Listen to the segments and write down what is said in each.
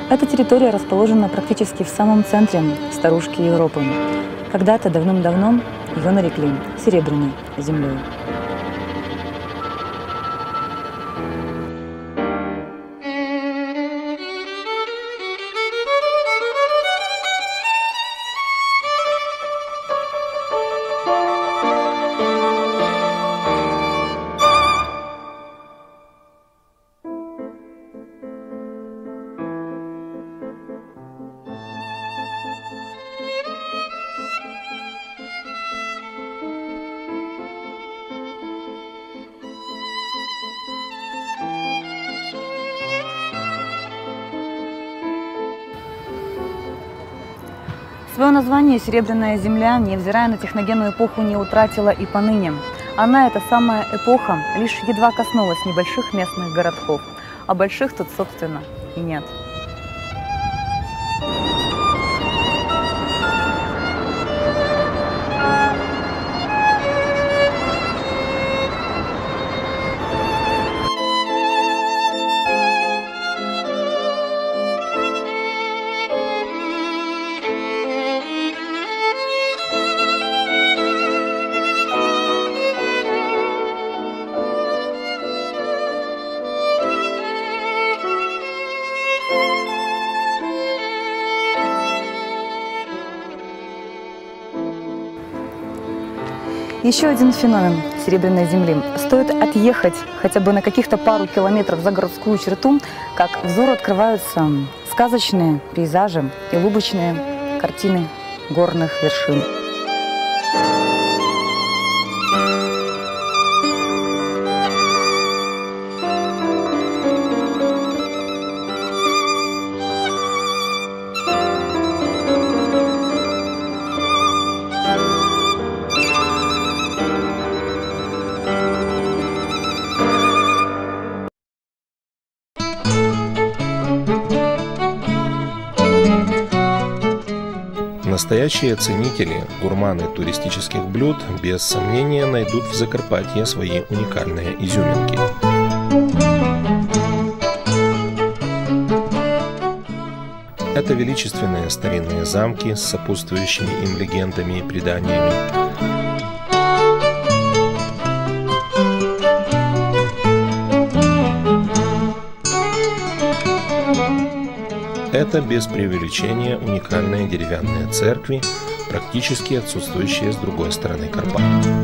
Эта территория расположена практически в самом центре старушки Европы. Когда-то давным-давно ее нарекли Серебряной землей. Свое название «Серебряная земля», невзирая на техногенную эпоху, не утратила и поныне. Она, эта самая эпоха, лишь едва коснулась небольших местных городков, а больших тут, собственно, и нет. Еще один феномен Серебряной земли. Стоит отъехать хотя бы на каких-то пару километров за городскую черту, как взору открываются сказочные пейзажи и лубочные картины горных вершин. Настоящие ценители, гурманы туристических блюд без сомнения найдут в Закарпатье свои уникальные изюминки. Это величественные старинные замки с сопутствующими им легендами и преданиями. Это без преувеличения уникальные деревянные церкви, практически отсутствующие с другой стороны Карпат.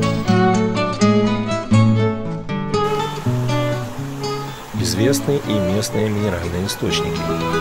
Известны и местные минеральные источники.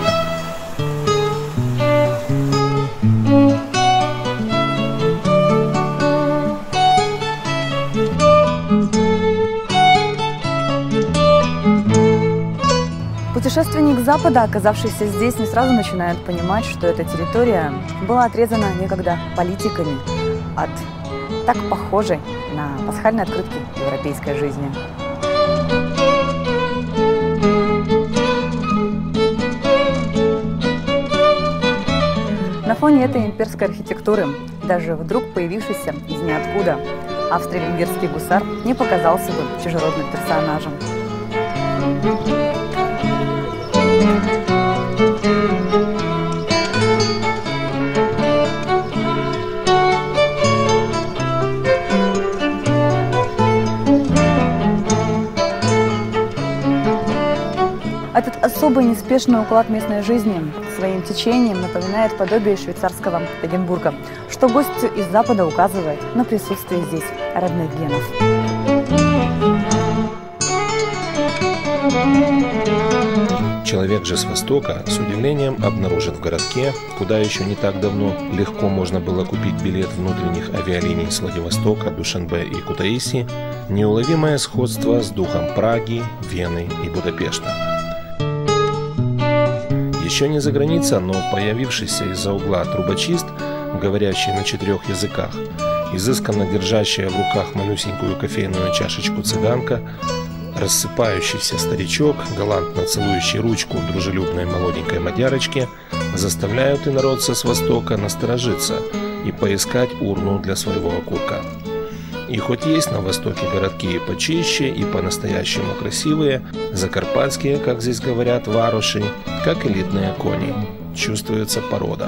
Путешественник с Запада, оказавшийся здесь, не сразу начинает понимать, что эта территория была отрезана некогда политиками от так похожей на пасхальные открытки европейской жизни. На фоне этой имперской архитектуры, даже вдруг появившийся из ниоткуда австро-венгерский гусар не показался бы чужеродным персонажем. Этот особый неспешный уклад местной жизни своим течением напоминает подобие швейцарского Эгенбурга, что гостю из Запада указывает на присутствие здесь родных генов. Человек же с Востока с удивлением обнаружит в городке, куда еще не так давно легко можно было купить билет внутренних авиалиний с Владивостока, Душанбе и Кутаиси, неуловимое сходство с духом Праги, Вены и Будапешта. Еще не за граница, но появившийся из-за угла трубочист, говорящий на 4 языках, изысканно держащая в руках малюсенькую кофейную чашечку цыганка, рассыпающийся старичок, галантно целующий ручку дружелюбной молоденькой мадярочки, заставляют инородца с Востока насторожиться и поискать урну для своего окурка. И хоть есть на востоке городки почище и по-настоящему красивые, закарпатские, как здесь говорят, варуши, как элитные кони. Чувствуется порода.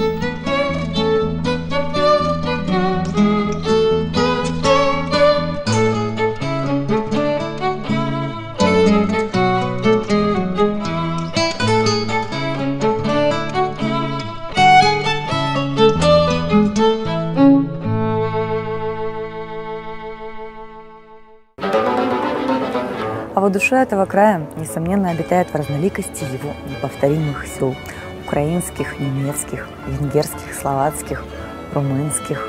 А в душе этого края, несомненно, обитает в разноликости его неповторимых сел – украинских, немецких, венгерских, словацких, румынских.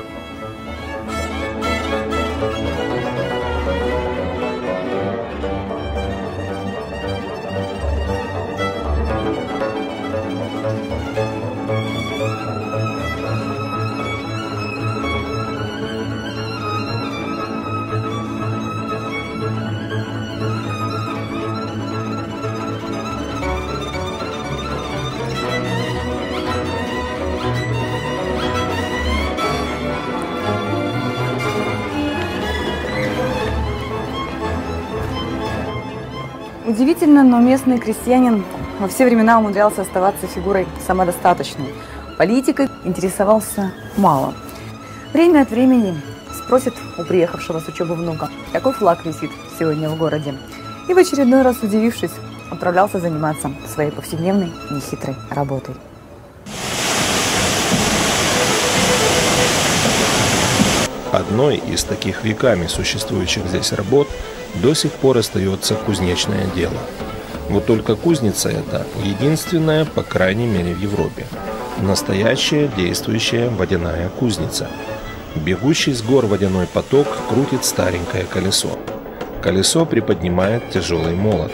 Удивительно, но местный крестьянин во все времена умудрялся оставаться фигурой самодостаточной. Политикой интересовался мало. Время от времени спросит у приехавшего с учебы внука, какой флаг висит сегодня в городе. И в очередной раз, удивившись, отправлялся заниматься своей повседневной нехитрой работой. Одной из таких веками существующих здесь работ до сих пор остается кузнечное дело. Вот только кузница эта единственная, по крайней мере, в Европе. Настоящая действующая водяная кузница. Бегущий с гор водяной поток крутит старенькое колесо. Колесо приподнимает тяжелый молот.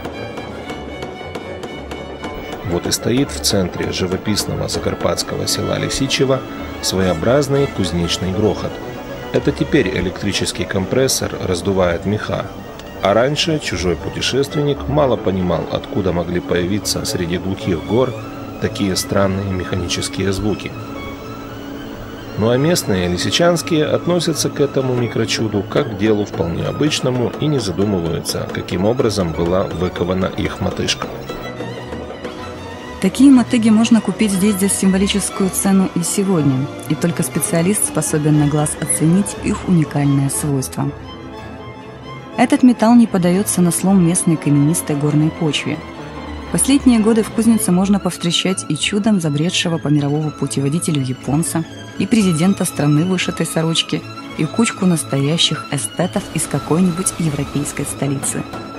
Вот и стоит в центре живописного закарпатского села Лисичево своеобразный кузнечный грохот. Это теперь электрический компрессор раздувает меха, а раньше чужой путешественник мало понимал, откуда могли появиться среди глухих гор такие странные механические звуки. Ну а местные лисичанские относятся к этому микрочуду как к делу вполне обычному и не задумываются, каким образом была выкована их мотыжка. Такие мотыги можно купить здесь за символическую цену и сегодня, и только специалист способен на глаз оценить их уникальное свойство. Этот металл не поддается на слом местной каменистой горной почве. В последние годы в кузнице можно повстречать и чудом забредшего по мировому путеводителю японца, и президента страны в вышитой сорочке, и кучку настоящих эстетов из какой-нибудь европейской столицы.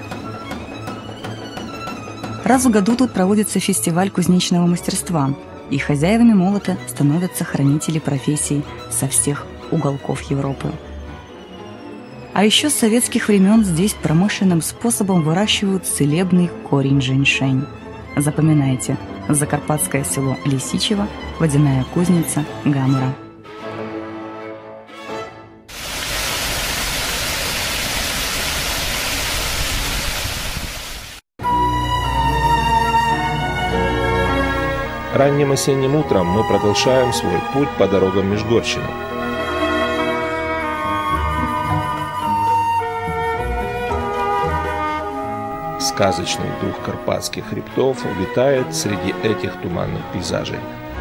Раз в году тут проводится фестиваль кузнечного мастерства, и хозяевами молота становятся хранители профессий со всех уголков Европы. А еще с советских времен здесь промышленным способом выращивают целебный корень женьшень. Запоминайте: закарпатское село Лисичево, водяная кузница Гамора. Ранним осенним утром мы продолжаем свой путь по дорогам Межгорщины. Сказочный дух карпатских хребтов витает среди этих туманных пейзажей.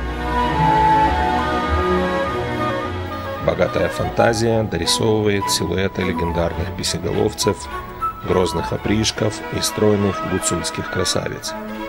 Богатая фантазия дорисовывает силуэты легендарных песеголовцев, грозных опришков и стройных гуцульских красавиц.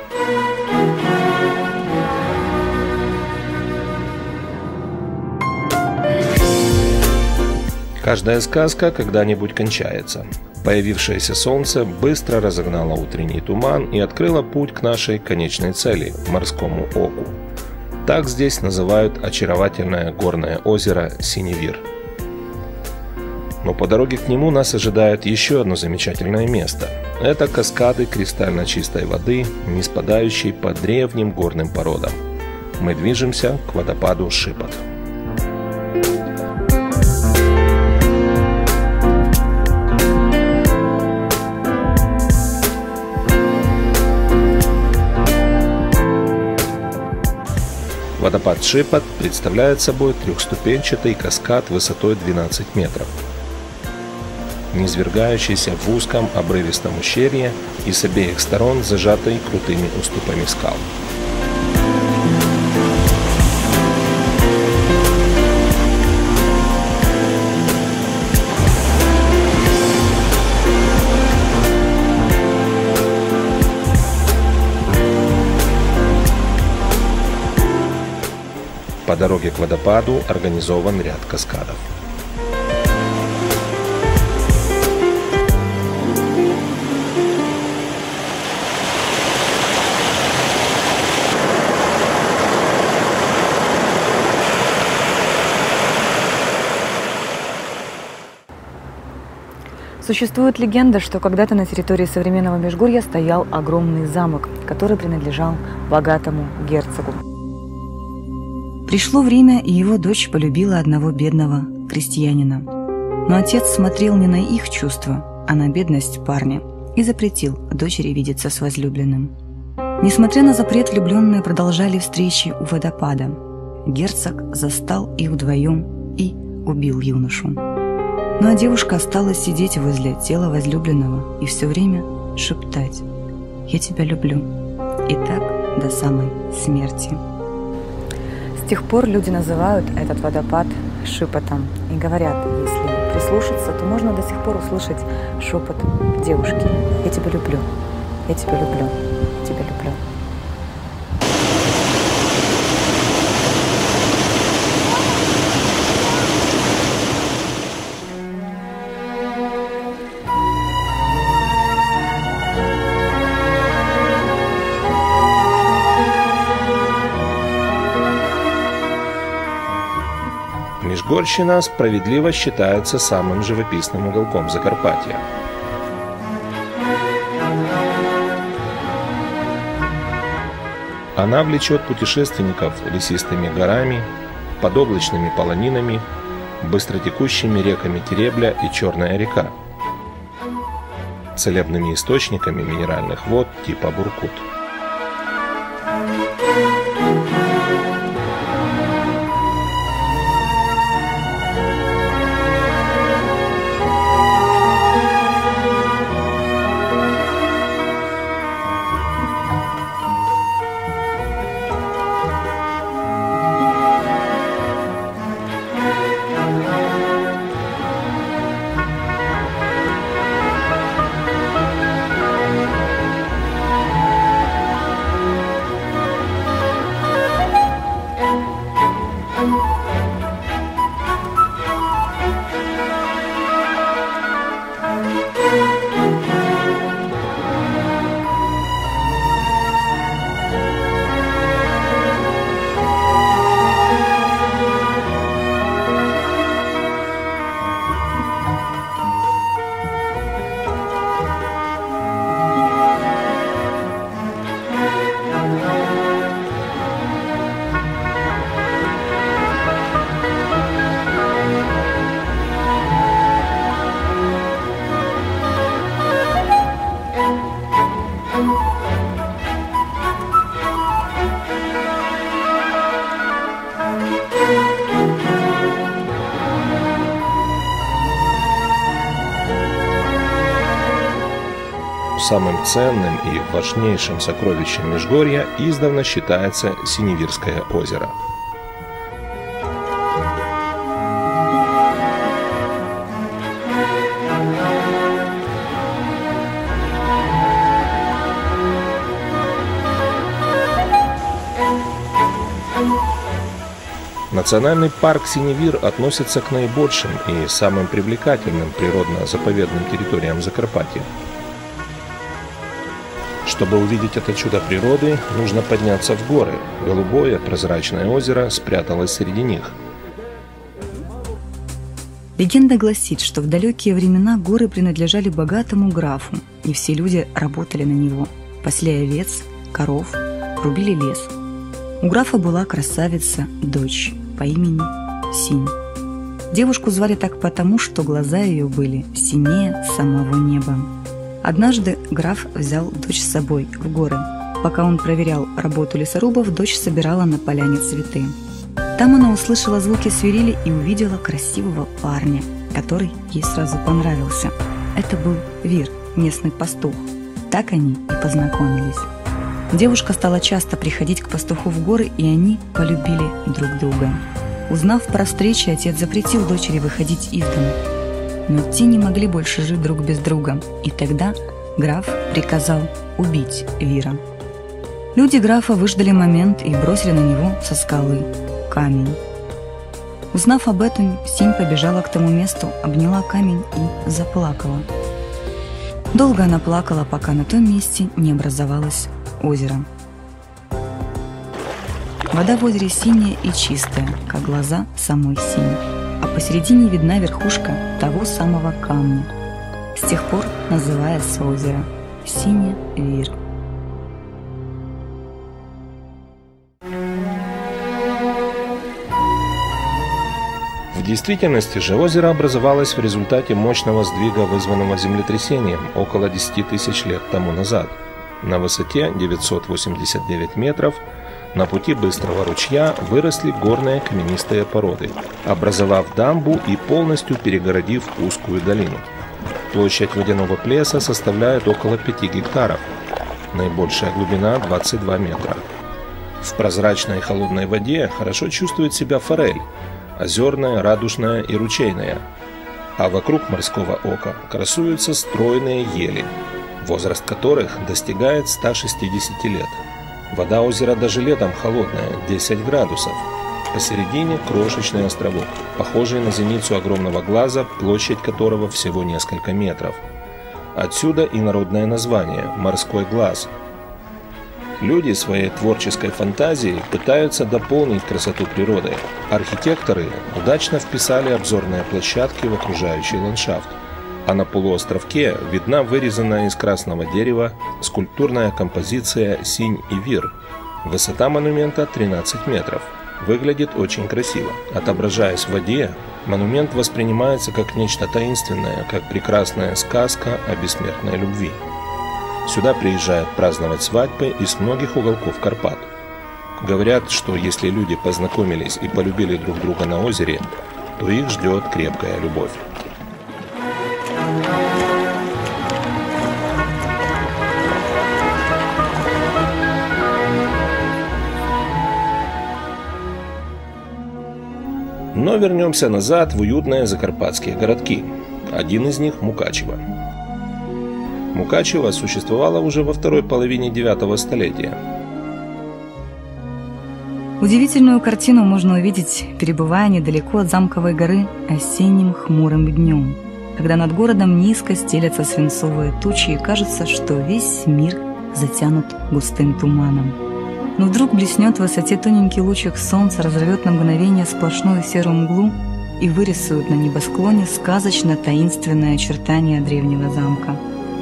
Каждая сказка когда-нибудь кончается. Появившееся солнце быстро разогнало утренний туман и открыло путь к нашей конечной цели – морскому оку. Так здесь называют очаровательное горное озеро Синевир. Но по дороге к нему нас ожидает еще одно замечательное место. Это каскады кристально чистой воды, ниспадающей по древним горным породам. Мы движемся к водопаду Шипот. Водопад Шипот представляет собой трехступенчатый каскад высотой 12 метров. низвергающейся в узком обрывистом ущелье и с обеих сторон зажатой крутыми уступами скал. По дороге к водопаду организован ряд каскадов. Существует легенда, что когда-то на территории современного Межгорья стоял огромный замок, который принадлежал богатому герцогу. Пришло время, и его дочь полюбила одного бедного крестьянина. Но отец смотрел не на их чувства, а на бедность парня и запретил дочери видеться с возлюбленным. Несмотря на запрет, влюбленные продолжали встречи у водопада. Герцог застал их вдвоем и убил юношу. Ну а девушка осталась сидеть возле тела возлюбленного и все время шептать: «Я тебя люблю». И так до самой смерти. С тех пор люди называют этот водопад шепотом и говорят, если прислушаться, то можно до сих пор услышать шепот девушки: «Я тебя люблю, я тебя люблю, я тебя люблю». Межгорщина справедливо считается самым живописным уголком Закарпатья. Она влечет путешественников лесистыми горами, подоблачными полонинами, быстротекущими реками Теребля и Черная река, целебными источниками минеральных вод типа Буркут. Самым ценным и важнейшим сокровищем Межгорья издавна считается Синевирское озеро. Национальный парк Синевир относится к наибольшим и самым привлекательным природно-заповедным территориям Закарпатья. Чтобы увидеть это чудо природы, нужно подняться в горы. Голубое прозрачное озеро спряталось среди них. Легенда гласит, что в далекие времена горы принадлежали богатому графу, и все люди работали на него, пасли овец, коров, рубили лес. У графа была красавица, дочь по имени Синь. Девушку звали так потому, что глаза ее были синее самого неба. Однажды граф взял дочь с собой в горы. Пока он проверял работу лесорубов, дочь собирала на поляне цветы. Там она услышала звуки свирели и увидела красивого парня, который ей сразу понравился. Это был Вир, местный пастух. Так они и познакомились. Девушка стала часто приходить к пастуху в горы, и они полюбили друг друга. Узнав про встречу, отец запретил дочери выходить из дома. Но те не могли больше жить друг без друга, и тогда граф приказал убить Вира. Люди графа выждали момент и бросили на него со скалы камень. Узнав об этом, Синь побежала к тому месту, обняла камень и заплакала. Долго она плакала, пока на том месте не образовалось озеро. Вода в озере синяя и чистая, как глаза самой Синь, а посередине видна верхушка того самого камня. С тех пор называется озеро Синя-Вир. В действительности же озеро образовалось в результате мощного сдвига, вызванного землетрясением около 10 тысяч лет тому назад. На высоте 989 метров на пути быстрого ручья выросли горные каменистые породы, образовав дамбу и полностью перегородив узкую долину. Площадь водяного плеса составляет около 5 гектаров, наибольшая глубина 22 метра. В прозрачной холодной воде хорошо чувствует себя форель, озерная, радужная и ручейная, а вокруг морского ока красуются стройные ели, возраст которых достигает 160 лет. Вода озера даже летом холодная, 10 градусов. Посередине крошечный островок, похожий на зеницу огромного глаза, площадь которого всего несколько метров. Отсюда и народное название «Морской глаз». Люди своей творческой фантазией пытаются дополнить красоту природы. Архитекторы удачно вписали обзорные площадки в окружающий ландшафт, а на полуостровке видна вырезанная из красного дерева скульптурная композиция «Синь и Вир». Высота монумента 13 метров. Выглядит очень красиво. Отображаясь в воде, монумент воспринимается как нечто таинственное, как прекрасная сказка о бессмертной любви. Сюда приезжают праздновать свадьбы из многих уголков Карпат. Говорят, что если люди познакомились и полюбили друг друга на озере, то их ждет крепкая любовь. Но вернемся назад в уютные закарпатские городки. Один из них – Мукачево. Мукачево существовало уже во второй половине 9 столетия. Удивительную картину можно увидеть, перебывая недалеко от замковой горы осенним хмурым днем, когда над городом низко стелятся свинцовые тучи и кажется, что весь мир затянут густым туманом. Но вдруг блеснет в высоте тоненький лучик солнца, разорвет на мгновение сплошную серую мглу и вырисует на небосклоне сказочно-таинственное очертание древнего замка.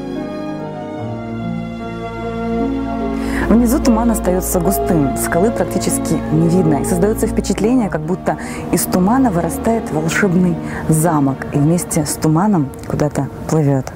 Внизу туман остается густым, скалы практически не видно, и создается впечатление, как будто из тумана вырастает волшебный замок и вместе с туманом куда-то плывет.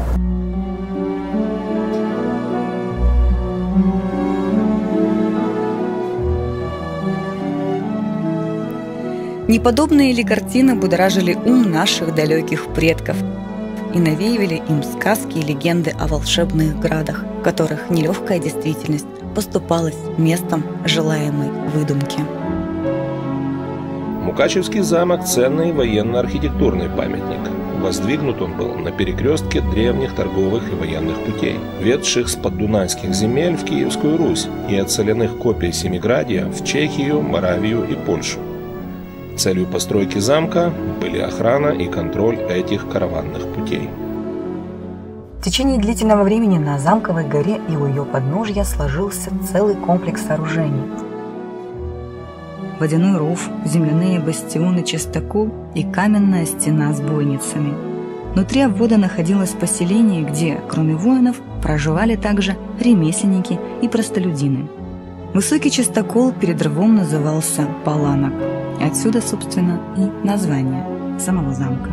Неподобные ли картины будоражили ум наших далеких предков и навеивали им сказки и легенды о волшебных градах, в которых нелегкая действительность поступалась местом желаемой выдумки. Мукачевский замок – ценный военно-архитектурный памятник. Воздвигнут он был на перекрестке древних торговых и военных путей, ведших с поддунайских земель в Киевскую Русь и от соляных копий Семиградия в Чехию, Моравию и Польшу. Целью постройки замка были охрана и контроль этих караванных путей. В течение длительного времени на замковой горе и у ее подножья сложился целый комплекс сооружений. Водяной ров, земляные бастионы, частокол и каменная стена с бойницами. Внутри обвода находилось поселение, где, кроме воинов, проживали также ремесленники и простолюдины. Высокий частокол перед рвом назывался Паланок. Отсюда, собственно, и название самого замка.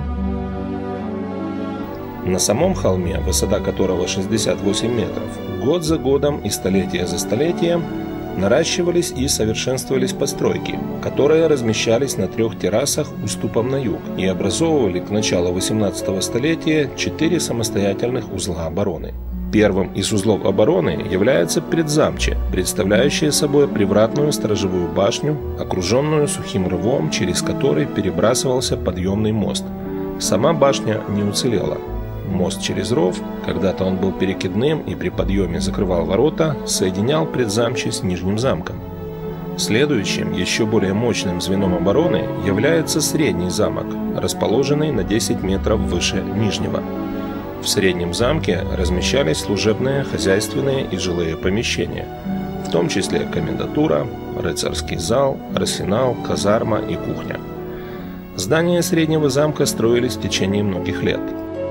На самом холме, высота которого 68 метров, год за годом и столетие за столетием наращивались и совершенствовались постройки, которые размещались на 3 террасах уступом на юг и образовывали к началу 18 столетия 4 самостоятельных узла обороны. Первым из узлов обороны является предзамче, представляющее собой привратную сторожевую башню, окруженную сухим рвом, через который перебрасывался подъемный мост. Сама башня не уцелела. Мост через ров, когда-то он был перекидным и при подъеме закрывал ворота, соединял предзамче с Нижним замком. Следующим, еще более мощным звеном обороны является Средний замок, расположенный на 10 метров выше Нижнего. В Среднем замке размещались служебные, хозяйственные и жилые помещения, в том числе комендатура, рыцарский зал, арсенал, казарма и кухня. Здания Среднего замка строились в течение многих лет.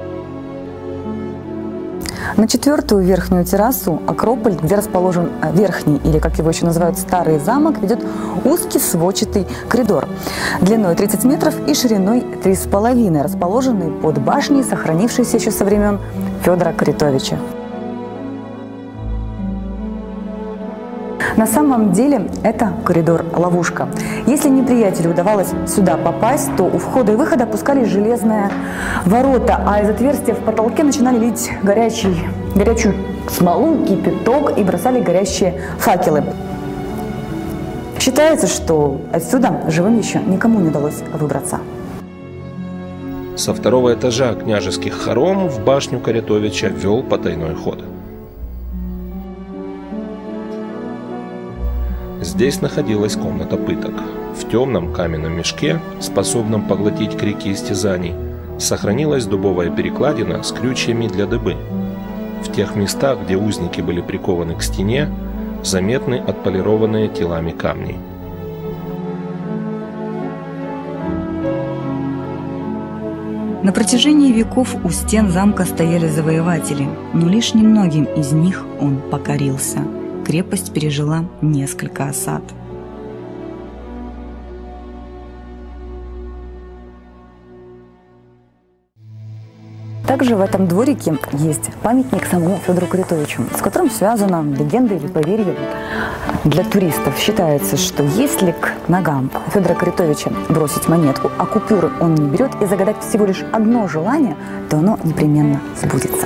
На 4-ю верхнюю террасу Акрополь, где расположен верхний, или как его еще называют, Старый замок, ведет узкий сводчатый коридор длиной 30 метров и шириной 3,5, расположенный под башней, сохранившейся еще со времен Федора Коритовича. На самом деле это коридор-ловушка. Если неприятелю удавалось сюда попасть, то у входа и выхода опускались железные ворота, а из отверстия в потолке начинали лить горячую смолу, кипяток и бросали горящие факелы. Считается, что отсюда живым еще никому не удалось выбраться. Со 2-го этажа княжеских хором в башню Коритовича вел потайной ход. Здесь находилась комната пыток. В темном каменном мешке, способном поглотить крики истязаний, сохранилась дубовая перекладина с крючьями для дыбы. В тех местах, где узники были прикованы к стене, заметны отполированные телами камни. На протяжении веков у стен замка стояли завоеватели, но лишь немногим из них он покорился. Крепость пережила несколько осад. Также в этом дворике есть памятник самому Федору Коритовичу, с которым связана легенда или поверье для туристов. Считается, что если к ногам Федора Коритовича бросить монетку, а купюры он не берет, и загадать всего лишь одно желание, то оно непременно сбудется.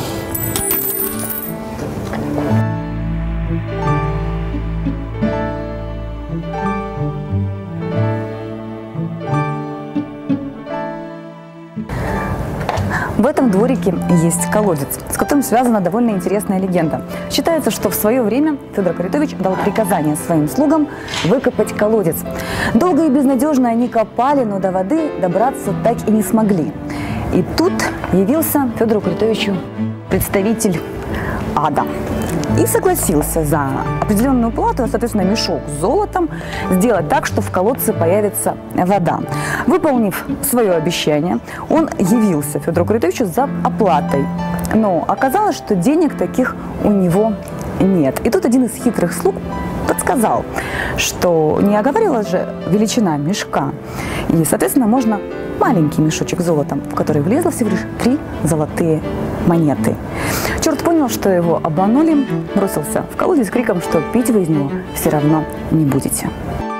В этом дворике есть колодец, с которым связана довольно интересная легенда. Считается, что в свое время Федор Коритович дал приказание своим слугам выкопать колодец. Долго и безнадежно они копали, но до воды добраться так и не смогли. И тут явился Федору Коритовичу представитель ада и согласился за определенную плату, соответственно, мешок с золотом, сделать так, что в колодце появится вода. Выполнив свое обещание, он явился Федору Коритовичу за оплатой. Но оказалось, что денег таких у него нет. И тут один из хитрых слуг подсказал, что не оговаривалась же величина мешка. И, соответственно, можно маленький мешочек с золотом, в который влезло всего лишь 3 золотые монеты. Черт понял, что его обманули, бросился в колодец с криком, что пить вы из него все равно не будете.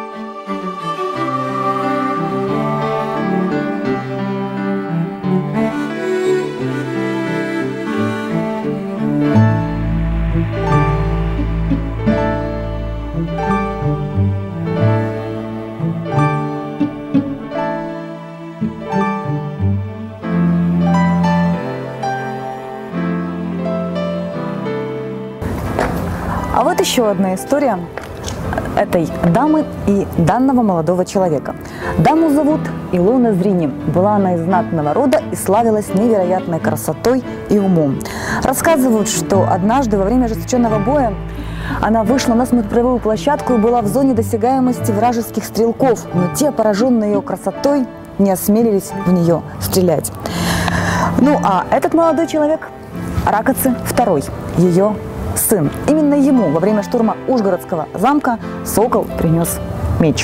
А вот еще одна история этой дамы и данного молодого человека. Даму зовут Илона Зрини. Была она из знатного рода и славилась невероятной красотой и умом. Рассказывают, что однажды во время ожесточенного боя она вышла на смотровую площадку и была в зоне досягаемости вражеских стрелков, но те, пораженные ее красотой, не осмелились в нее стрелять. Ну а этот молодой человек – Ракоци II, ее сын. Именно ему во время штурма Ужгородского замка Сокол принес меч.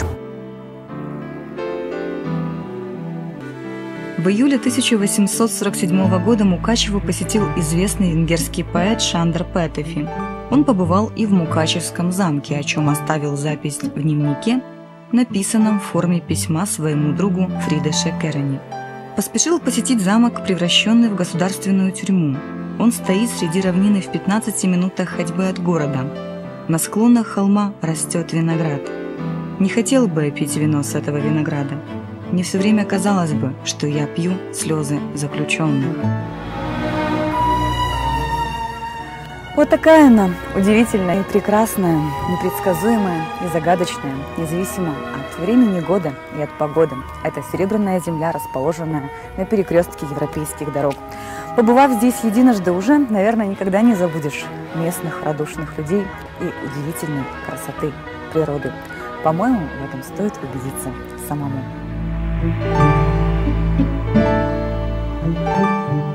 В июле 1847 года Мукачево посетил известный венгерский поэт Шандор Петефи. Он побывал и в Мукачевском замке, о чем оставил запись в дневнике, написанном в форме письма своему другу Фридеше Керени. Поспешил посетить замок, превращенный в государственную тюрьму. Он стоит среди равнины в 15 минутах ходьбы от города. На склонах холма растет виноград. Не хотел бы я пить вино с этого винограда. Мне все время казалось бы, что я пью слезы заключенных. Вот такая она, удивительная и прекрасная, непредсказуемая и загадочная, независимо от времени года и от погоды. Это Серебряная земля, расположенная на перекрестке европейских дорог. Побывав здесь единожды уже, наверное, никогда не забудешь местных радушных людей и удивительной красоты природы. По-моему, в этом стоит убедиться самому.